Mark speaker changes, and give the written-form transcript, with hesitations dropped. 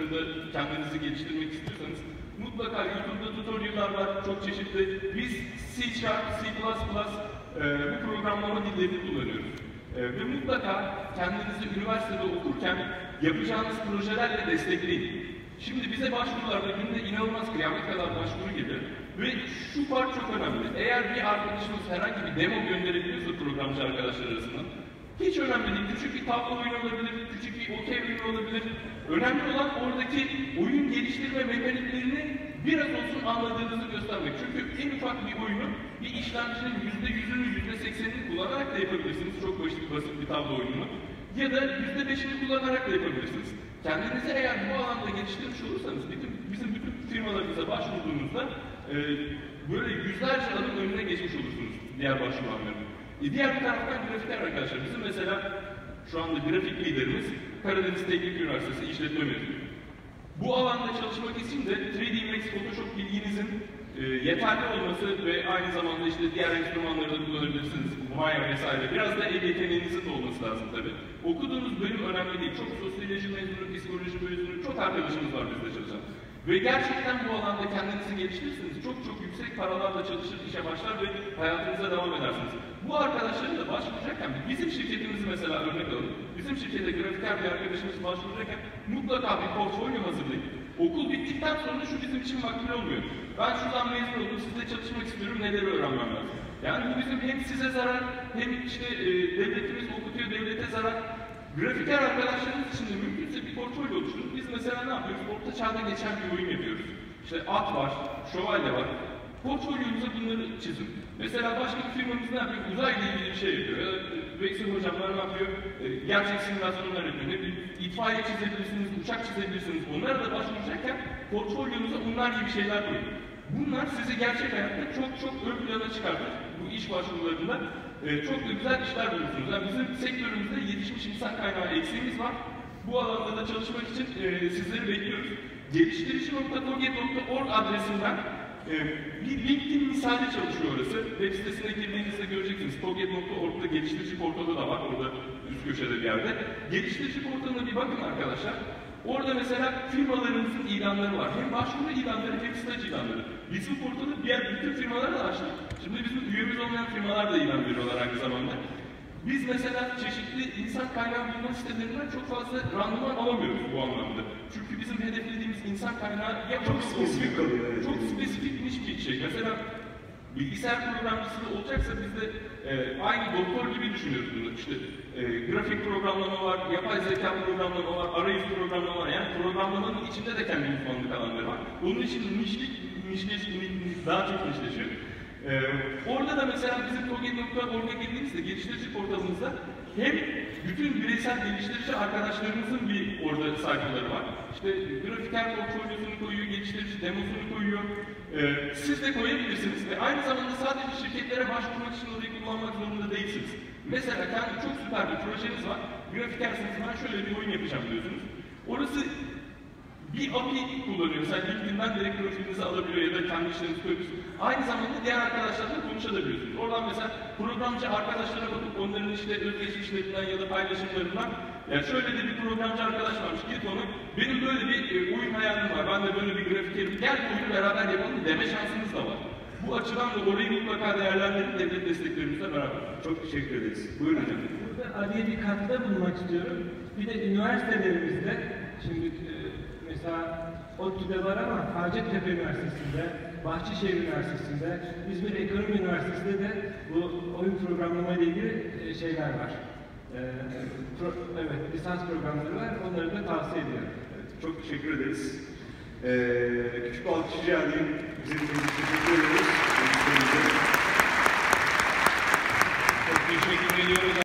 Speaker 1: alanlarında kendinizi geliştirmek istiyorsanız mutlaka YouTube'da tutorial'lar var, çok çeşitli. Biz C#, C++, bu programlama dillerini kullanıyoruz. Ve mutlaka kendinizi üniversitede okurken yapacağınız projelerle destekleyin. Şimdi bize başvurularda günde inanılmaz kıyamet kadar başvuru gelir ve şu fark çok önemli. Eğer bir arkadaşımız herhangi bir demo gönderebiliyorsa programcı arkadaşlar arasında, hiç önemli değil. Küçük bir tablo oyunu olabilir, küçük bir okey oyunu olabilir. Önemli olan oradaki oyun geliştirme mekaniklerini biraz olsun anladığınızı göstermek. Çünkü en ufak bir oyunu bir işlemcinin %100'ünü, %80'ini kullanarak da yapabilirsiniz. Çok basit bir tablo oyununu. Ya da %5'ini kullanarak da yapabilirsiniz. Kendinizi eğer bu alanda geliştirmiş olursanız, bizim bütün firmalarımıza başvurduğunuzda böyle yüzlerce adım önüne geçmiş olursunuz diğer başvuranların. Diğer bir taraftan grafiker arkadaşlar, bizim mesela şu anda grafik liderimiz Karadeniz Teknik Üniversitesi işletme mezunu. Bu alanda çalışmak için de 3D Max Photoshop bilginizin yeterli olması ve aynı zamanda işte diğer enstrümanları da kullanabilirsiniz, Maya vesaire. Biraz da el yeteneğinizin de olması lazım tabii. Okuduğunuz bölüm önemli değil. Çok sosyoloji mezunu, psikoloji mezunu, çok arkadaşımız var bizde çalışan. Ve gerçekten bu alanda kendinizi geliştirirsiniz. Çok yüksek paralarla çalışır, işe başlar ve hayatınıza devam edersiniz. Bu arkadaşların da başvuracakken, bizim şirketimizi mesela örnek alalım. Bizim şirkete grafiker bir arkadaşımız başvuracakken mutlaka bir portfolyo hazırlayın. Okul bittikten sonra şu bizim için makbul olmuyor. Ben şuradan mezun oldum, sizle çalışmak istiyorum, neleri öğrenmem lazım. Yani bu bizim hem size zarar, hem işte devletimiz okutuyor, devlete zarar. Grafiker arkadaşlarımız için de mümkünse bir portfolyo oluşturun. Biz mesela ne yapıyoruz? Orta çağda geçen bir oyun yapıyoruz. İşte at var, şövalye var. Portfolyonuza bunları çizin. Mesela başka bir firmamız ne yapıyor? Uzayla ilgili bir şey yapıyor. Ya da Veysel hocamlar ne yapıyor? Gerçek simülasyonlar yapıyor. Ne bileyim, itfaiye çizebilirsiniz, uçak çizebilirsiniz. Onlara da başvuracakken portfolyonuza bunlar gibi şeyler koyun. Bunlar sizi gerçek hayatta çok ön plana çıkartır. Bu iş başvurularında çok da güzel işler bulursunuz. Yani bizim sektörümüzde yetişmiş insan kaynağı eksiğimiz var. Bu alanda da çalışmak için sizleri bekliyoruz. Geliştirici.toget.org adresinden bir LinkedIn misali çalışıyor orası. Web sitesine girdiğinizde göreceksiniz. Toget.org'da geliştirici portalı da var. Orada üst köşede bir yerde. Geliştirici portalına bir bakın arkadaşlar. Orada mesela firmalarımızın ilanları var. Hem başvuru ilanları hem staj ilanları. Bizim portalı diğer bütün firmalara da açtık. Şimdi bizim üyemiz olmayan firmalar da ilan veriyorlar aynı zamanda. Biz mesela çeşitli insan kaynağı bulma sitelerinden çok fazla randıman alamıyoruz bu anlamda. Çünkü bizim hedeflediğimiz insan kaynağı ya çok spesifik kalıyor. Çok spesifik bir şey. Mesela bilgisayar programcısı da olacaksa biz de aynı doktor gibi düşünüyoruz bunu. İşte grafik programlama var, yapay zeka programlama var, arayüz programlama var. Yani programlamanın içinde de kendi uzmanlık alanları var. Onun için daha çok nişleşiyor. Orada da mesela bizim Toget.org'a girdiğimizde geliştirici portalımızda hem bütün bireysel geliştirici arkadaşlarımızın bir orada sayfaları var. İşte grafiker portfolyosunu koyuyor, geliştirici demosunu koyuyor. Siz de koyabilirsiniz ve aynı zamanda sadece şirketlere başvurmak için orayı kullanmak zorunda değilsiniz. Mesela kendi çok süper bir projeniz var. Grafikersiniz, ben şöyle bir oyun yapacağım diyorsunuz. Orası bir API kullanıyor. Mesela LinkedIn'den direkt profilinizi alabiliyor ya da kendi işlerinizi koyuyorsunuz. Aynı zamanda diğer arkadaşlarla konuşabiliyorsunuz. Oradan mesela programcı arkadaşlara bakıp onların işte özgeçmişlerinden ya da paylaşımlarından ya şöyle de bir programcı arkadaş varmış, git onu, benim böyle bir oyun hayalim var, ben de böyle bir grafikerim, gel oyunu beraber yapalım deme şansınız da var. Bu açıdan da orayı mutlaka değerlendirin devlet desteklerimizle beraber.
Speaker 2: Çok teşekkür ederiz. Buyurun hocam.
Speaker 3: Burada Ali'ye bir katkıda bulunmak istiyorum. Bir de üniversitelerimizde, şimdi mesela ODTÜ'de var ama Hacettepe Üniversitesi'nde, Bahçeşehir Üniversitesi'nde, İzmir Ekonomi Üniversitesi'nde de bu oyun programlama ile ilgili şeyler var. Evet, lisans programları var. Onları da tavsiye ediyorum.
Speaker 2: Evet, çok teşekkür ederiz. Küçük bir alkış rica edeyim. Bize teşekkür ederiz.
Speaker 1: Çok teşekkür ediyoruz.